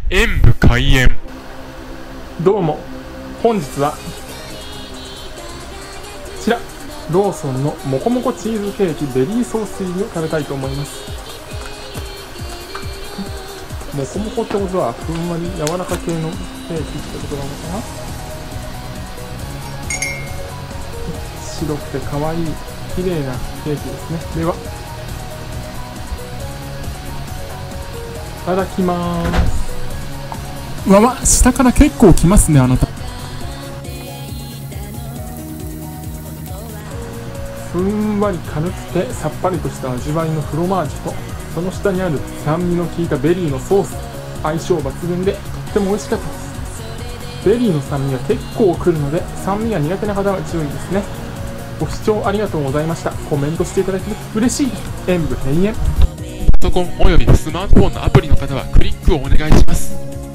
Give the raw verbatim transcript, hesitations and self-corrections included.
演武開演。 どうも、本日はこちらローソンのモコモコチーズケーキベリーソース入りを食べたいと思います。モコモコってことはふんわり柔らか系のケーキってことなのかな。白くて可愛い綺麗なケーキですね。では、いただきまーす。 うわわ、下から結構きますね、あなた。 ふんわり軽くてさっぱりとした味わいのフロマージュと、その下にある酸味の効いたベリーのソース、相性抜群でとっても美味しかったです。ベリーの酸味が結構くるので、酸味が苦手な方は注意ですね。ご視聴ありがとうございました。コメントしていただけると嬉しいです。演武閉園。 パソコンおよびスマートフォンのアプリの方はクリックをお願いします。